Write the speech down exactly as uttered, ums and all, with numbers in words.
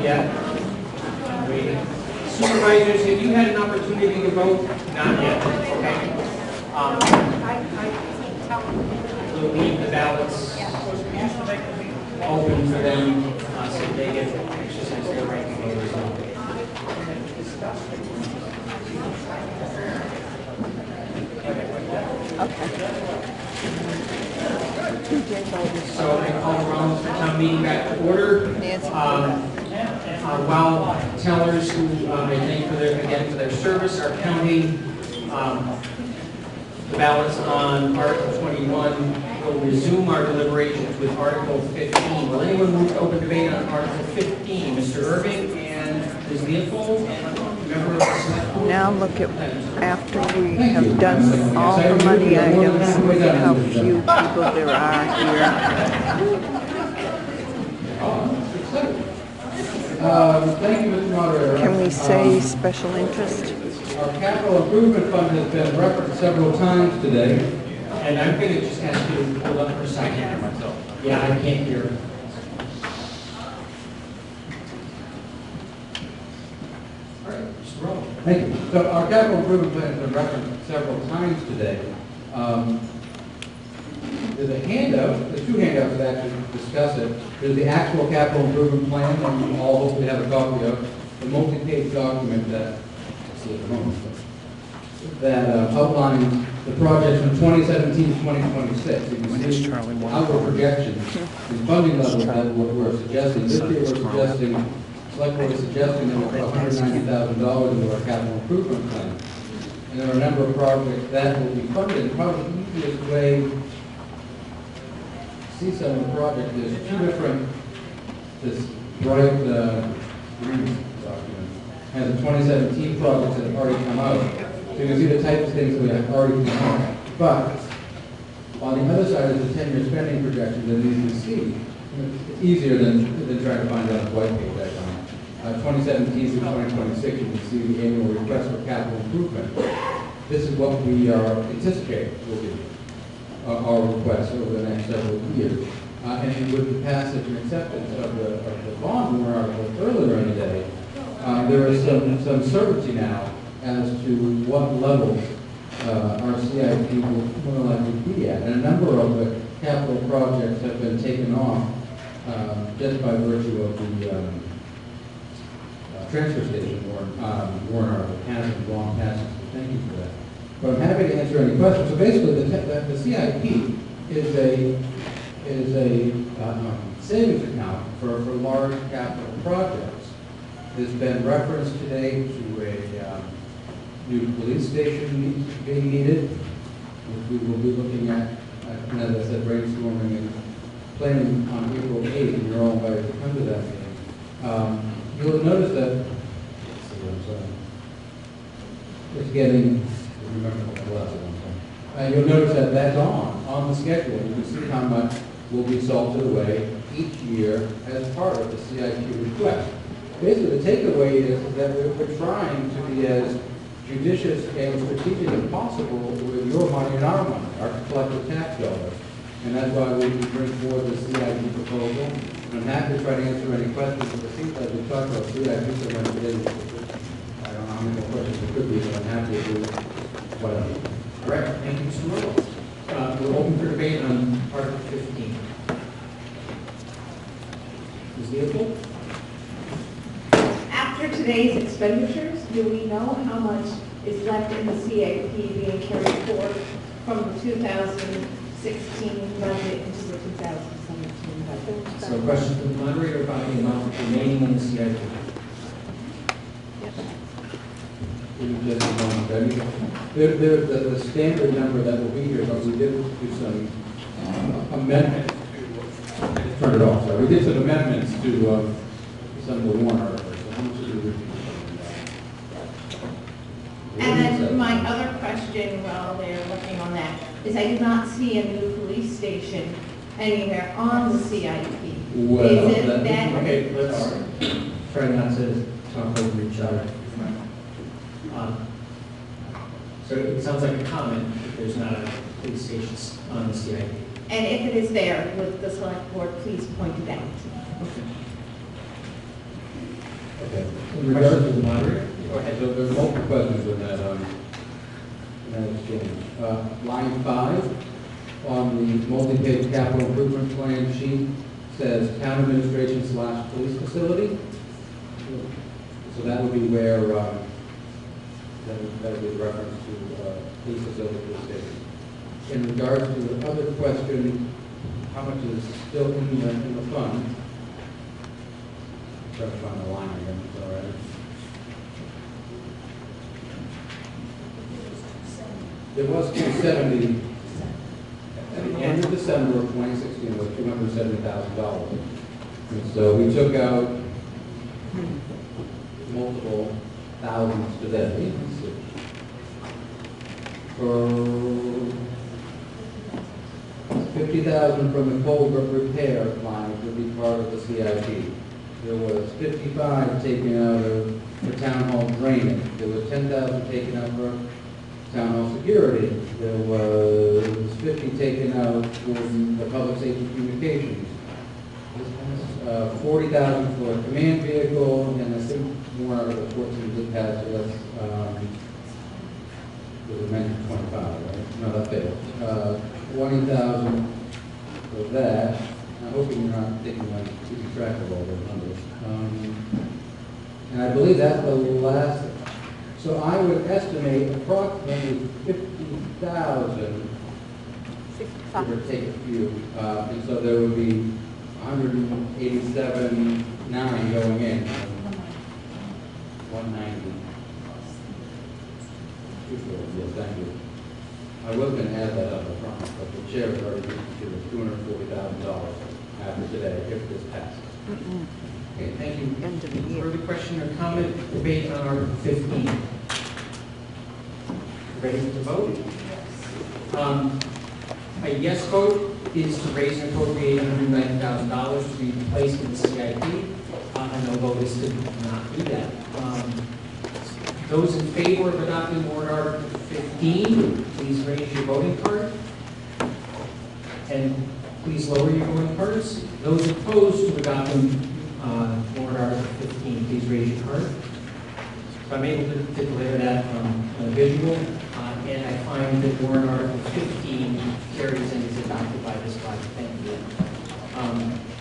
yet. Waiting. Supervisors, have you had an opportunity to vote? Not yet. Okay. Um, we'll leave the ballots open for them uh, so they get to exercise their right to vote as well. So I call the round for town meeting back to order. Um, uh, while tellers who um, I thank for their again for their service are counting um, the ballots on Article twenty-one, we'll resume our deliberations with Article fifteen. Will anyone move to open debate on Article fifteen? Mister Irving and Miz Leopold, member of the Select Board. Now look at, after we have done all the money items, look at how few people there are here. Um, thank you, Mister Moderator. Can we say um, special interest? Our capital improvement fund has been referenced several times today. And I'm going to just ask you to hold up for a second. Yeah, I can't hear. All right, just roll. Thank you. So our capital improvement plan has been referenced several times today. Um, there's a handout, there's two handouts that actually discuss it. There's the actual capital improvement plan that you all hopefully have a copy of, the multi-page document that, let's see at the moment, that uh, outlines the projects from twenty seventeen to twenty twenty-six. You can see our projections and funding levels that we're we're suggesting. This year we're suggesting, select board is suggesting that we'll put one hundred ninety thousand dollars into our capital improvement plan. And there are a number of projects that will be funded. Probably the easiest way to see some of the projects is two different, this bright uh, green document has the twenty seventeen projects that have already come out. So you can see the types of things that we have already come out. But on the other side is the ten-year spending projections, and you can see it's easier than, than trying to find it on a white page icon. Uh, twenty seventeen through twenty twenty-six, you can see the annual request for capital improvement. This is what we are anticipating will be uh, our requests over the next several years. Uh, and with the passage and acceptance of the, of the bond warrant article earlier in the day, uh, there is some, some certainty now as to what levels uh, our C I P will more likely be at. And a number of the capital projects have been taken off uh, just by virtue of the um, uh, transfer station warrant, um, warrant article passage, long passage. Thank you for that. But I'm happy to answer any questions. So basically, the, the, the C I P is a is a uh, savings account for, for large capital projects. There's been reference today to a um, new police station being needed, which we will be looking at, uh, and as I said, brainstorming and planning on April eighth, and you're all invited to come to that meeting. Um, you'll notice that, let's see, I'm sorry, it's getting, remember what the last one was. Uh, you'll notice that that's on, on the schedule. You can see how much will be salted away each year as part of the C I P request. Basically, the takeaway is that we're, we're trying to be as judicious and strategic as possible with your money and our money, our collective tax dollars. And that's why we bring forward the C I P proposal. And I'm happy to try to answer any questions, but it seems like we talked about C I P so much today. I don't know how many more questions there could be, but I'm happy to do whatever. All right, thank you, Mister Morrow. Uh, we're open for debate on Article fifteen. Miz Leopold? After today's expenditures, do we know how much is left in the C A P being carried forward from the two thousand sixteen budget into the two thousand seventeen budget? So question to the moderator about the amount remaining in the C I P. Just a moment, Betty. There, there, the, the standard number that will be here, but we did do some uh, amendments. Turn it off. Sorry. We did some amendments to uh, some of the warrant articles. So how much did we repeat? And then my other question while they're looking on that is I did not see a new police station anywhere on the C I P. Well, is it that, that? Okay, let's try not to talk over each other. Um, so it sounds like a comment if there's not a police station on the C I P. And if it is there, would the select board please point it out? Okay. Okay. In regards to the moderator? Go ahead. So there's multiple questions in that, um, in that exchange. Uh, line five, on the multi-page capital improvement plan sheet, says town administration slash police facility. So that would be where, um, that would, that would be reference to, uh, police facility for the state. In regards to the other question, how much is still in the, in the fund? Try to find the line again, it's all right. There was two seventy, at the end of December of twenty sixteen, it was two hundred seventy thousand dollars. And so we took out multiple thousands today. For fifty thousand from the culvert repair line, which would be part of the C I P. There was fifty-five taken out of the town hall drainage. There was ten thousand taken out for town hall security. There was fifty taken out for the public safety communications. Uh, forty thousand for a command vehicle, and I think more out of the fourteen did pass to us. Um, it was mentioned twenty-five, right? No, that failed. Uh, twenty thousand for that. I'm hoping you're not taking like keeping track of all those numbers. Um, and I believe that's the last. So I would estimate approximately fifty thousand. Give or take a few. Uh, and so there would be one hundred eighty-seven nine going in. one ninety. Yes, thank you. I was going to add that up front, but the chair has already given two hundred forty thousand dollars after today if this passes. Mm-mm. Okay, thank you. End of the year. Further question or comment, debate on Article fifteen? Ready to vote? Um, a yes vote is to raise and appropriate one hundred ninety thousand dollars to be placed in the C I P. Uh, a no vote is to not do that. Um, those in favor of adopting warrant Article fifteen, please raise your voting card. And please lower your voting cards. Those opposed to adopting uh, warrant Article fifteen, please raise your card. So I'm able to declare that um, on a visual, uh, and I find that warrant Article fifteen carries and is adopted